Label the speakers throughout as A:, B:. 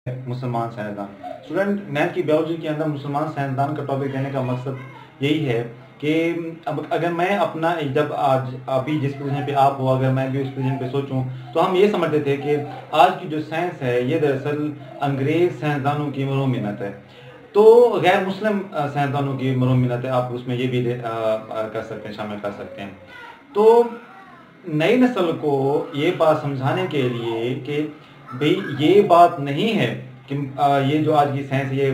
A: مسلمان سائنسدان student net کی بیولوجی کے اندر مسلمان سائنسدان کا ٹاپک دینے کا مقصد یہی ہے کہ اب اگر میں اپنا جب آج ابھی جس پوزیشن پہ آپ ہو اگر میں بھی اس پوزیشن پہ سوچوں تو ہم یہ سمجھتے تھے کہ آج کی جو سائنس ہے یہ دراصل انگریز سائنسدانوں کی مرہون محنت ہے، تو غیر مسلم سائنسدانوں کی مرہون محنت ہے، آپ اس میں یہ بھی کر سکتے ہیں، شامل کر سکتے ہیں۔ تو نئی نسل کو یہ بات سمجھانے کے لیے کہ بھئی یہ بات نہیں ہے کہ یہ جو آج کی سائنس یہ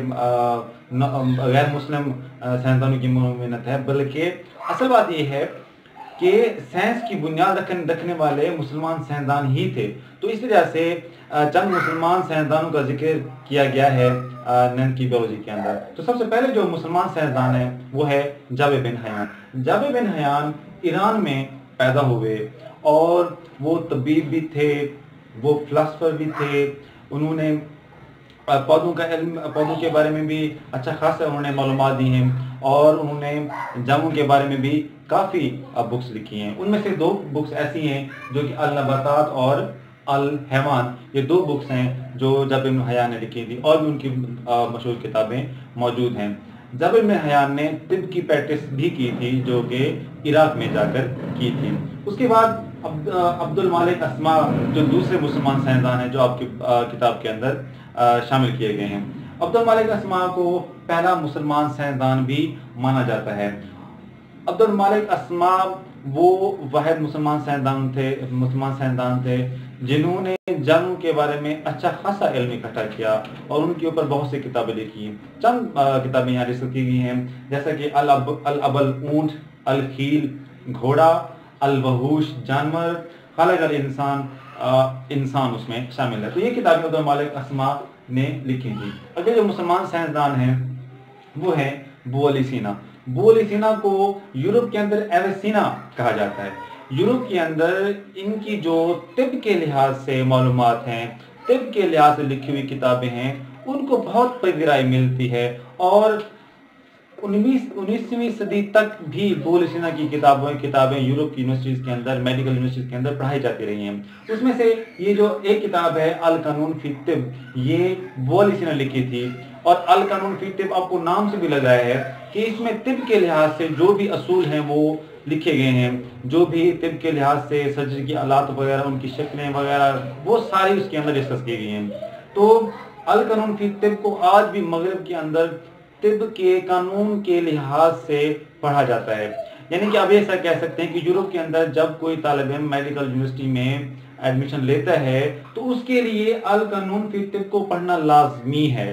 A: غیر مسلم سائنسدانوں کی محنت ہے، بلکہ اصل بات یہ ہے کہ سائنس کی بنیاد رکھنے والے مسلمان سائنسدان ہی تھے، تو اس وجہ سے چند مسلمان سائنسدانوں کا ذکر کیا گیا ہے نینت کی بیولوجی کے اندر۔ تو سب سے پہلے جو مسلمان سائنسدان ہیں وہ ہے جابر بن حیان۔ جابر بن حیان ایران میں پیدا ہوئے اور وہ طبیب بھی تھے، وہ فلاسفر بھی تھے، انہوں نے پودوں کا علم، پودوں کے بارے میں بھی اچھا خاصا انہوں نے معلومات دی ہیں، اور انہوں نے جاموں کے بارے میں بھی کافی بکس لکھی ہیں۔ ان میں سے 2 بکس ایسی ہیں جو کہ النباتات اور الحیوان، یہ 2 بکس ہیں جو جابر بن حیان نے لکھی تھی، اور بھی ان کی مشہور کتابیں موجود ہیں۔ جابر بن حیان نے طب کی پریکٹس بھی کی تھی جو کہ عراق میں جا کر کی تھی۔ اس کے بعد عبد المالک اسما جو دوسرے مسلمان سائنسدان ہیں جو آپ کی کتاب کے اندر شامل کیے گئے ہیں۔ عبد المالک اسما کو پہلا مسلمان سائنسدان بھی مانا جاتا ہے۔ عبد المالک اسما وہ واحد مسلمان سائنسدان تھے جنہوں نے جانوں کے بارے میں اچھا خاصا علم اکٹھا کیا، اور ان کے اوپر بہت سی کتابیں لکھی ہیں۔ چند کتابیں یہاں لسٹ کی گئی ہیں، جیسا کہ الابل اونٹ، الخیل گھوڑا، الوحوش جانور، خالق الانسان انسان اس میں شامل ہے۔ تو یہ کتابیں عبد المالک اسما نے لکھی تھی۔ اگلے جو مسلمان سائنسدان ہیں وہ ہے ابو علی سینا۔ ابو علی سینا کو یورپ کے اندر ایویسینا کہا جاتا ہے۔ یورپ کے اندر ان کی جو طب کے لحاظ سے معلومات ہیں، طب کے لحاظ سے لکھی ہوئی کتابیں ہیں، ان کو بہت پذیرائی ملتی ہے، اور 19ویں صدی تک بھی ابو علی سینا کی کتابیں یورپ کی یونیورسٹیز کے اندر، میڈیکل یونیورسٹیز کے اندر پڑھائی جاتی رہی ہیں۔ اس میں سے یہ جو ایک کتاب ہے القانون فی الطب، یہ ابو علی سینا لکھی تھی، اور القانون فی الطب آپ کو نام سے بھی لگایا ہے کہ اس میں طب کے لحاظ سے جو بھی اصول ہیں وہ لکھے گئے ہیں، جو بھی طب کے لحاظ سے سرجری کی آلات وغیرہ، ان کی شکلیں وغیرہ، وہ ساری اس کے اندر ڈسکس کی گئی ہیں۔ تو القانون فی الطب کو آج بھی مغرب کے اندر طب کے قانون کے لحاظ سے پڑھا جاتا ہے، یعنی کہ آپ ایسا کہہ سکتے ہیں کہ یورپ کے اندر جب کوئی طالب علم میڈیکل یونیورسٹی میں ایڈمیشن لیتا ہے تو اس کے لیے القانون فی الطب کو پڑھنا لازمی ہے۔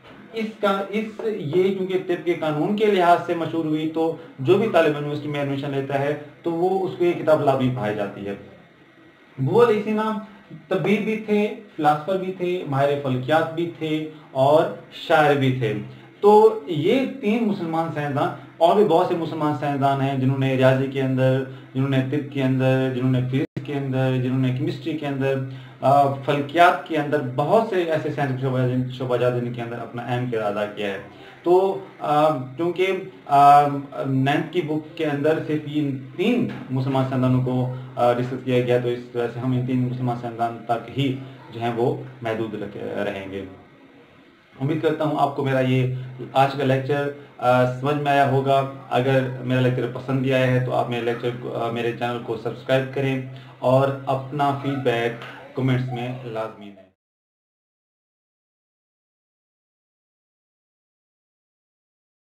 A: یہ کیونکہ طب کے قانون کے لحاظ سے مشہور ہوئی، تو جو بھی طالب علم یونیورسٹی میں ایڈمیشن لیتا ہے تو وہ اس کو یہ کتاب لازمی پڑھائی جاتی ہے۔ ابو علی سینا طبیب بھی تھے، فلاسفر بھی تھے، ماہر فلکیات بھی تھے، اور شاعر بھی تھے۔ تو یہ 3 مسلمان سائنسدان، اور بھی بہت سے مسلمان سائنسدان ہیں جنہوں نے ریاضی کے اندر، جنہوں نے طب کے اندر، جنہوں نے فزکس کے اندر، جنہوں نے کیمسٹری کے اندر، فلکیات کے اندر، بہت سے ایسے سائنس شعبہ جات جن کے اندر اپنا اہم کردار ادا کیا ہے۔ تو کیونکہ نینتھ کی بک کے اندر صرف ان 3 مسلمان سائنسدانوں کو ڈسکس کیا گیا، تو اس طرح سے ہم ان 3 مسلمان سائنسدان تک ہی جو ہیں وہ محدود رہیں گے۔ امید کرتا ہوں آپ کو میرا یہ آج کا لیکچر سمجھ میں آیا ہوگا۔ اگر میرا لیکچر پسند بھی آیا ہے تو آپ میرے چینل کو سبسکرائب کریں، اور اپنا فیڈ بیک کمنٹس میں لازمی دیں۔